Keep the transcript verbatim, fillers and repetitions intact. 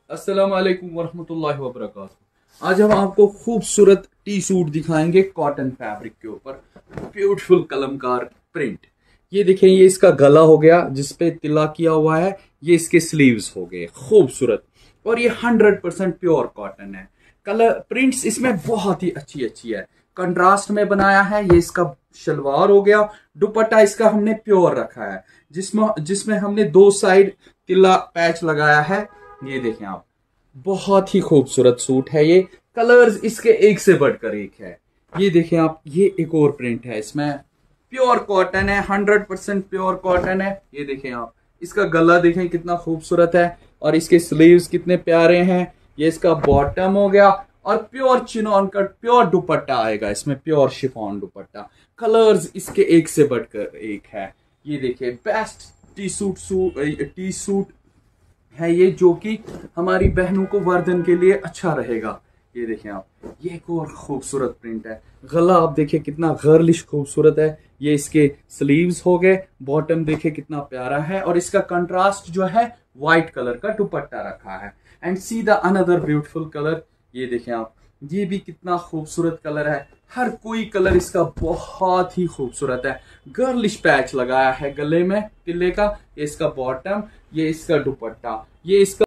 अस्सलाम वालेकुम वरहमतुल्लाहि वबरकातुहू। आज हम आपको खूबसूरत टी सूट दिखाएंगे कॉटन फैब्रिक के ऊपर। Beautiful Kalamkar print. ये देखें, ये इसका गला हो गया जिसपे तिला किया हुआ है। ये इसके स्लीव्स हो गए खूबसूरत, और ये हंड्रेड परसेंट प्योर कॉटन है। कलर प्रिंट्स इसमें बहुत ही अच्छी अच्छी है, कंट्रास्ट में बनाया है। ये इसका शलवार हो गया। दुपट्टा इसका हमने प्योर रखा है, जिसमें जिसमें हमने दो साइड तिला पैच लगाया है। ये देखें आप, बहुत ही खूबसूरत सूट है ये। कलर्स इसके एक से बढ़कर एक है। ये देखें आप, ये एक और प्रिंट है इसमें। प्योर कॉटन है, हंड्रेड परसेंट प्योर कॉटन है। ये देखें आप, इसका गला देखें कितना खूबसूरत है, और इसके स्लीव्स कितने प्यारे हैं। ये इसका बॉटम हो गया, और pure chinon cut pure dupatta आएगा इसमें, प्योर शिफॉन दुपट्टा। कलर्स इसके एक से बढ़कर एक है। ये देखिए, best T suit suit T suit है ये, जो कि हमारी बहनों को वर्धन के लिए अच्छा रहेगा। ये देखें आप, ये एक और खूबसूरत प्रिंट है। गला आप देखिए कितना गर्लिश खूबसूरत है। ये इसके स्लीव्स हो गए। बॉटम देखिए कितना प्यारा है, और इसका कंट्रास्ट जो है व्हाइट कलर का दुपट्टा रखा है। And see the another beautiful colour. ये देखें आप, ये भी कितना खूबसूरत कलर है। हर कोई कलर इसका बहुत ही खूबसूरत है। गर्लिश पैच लगाया है गले में तिल्ले का। ये इसका बॉटम, ये इसका दुपट्टा, ये इसका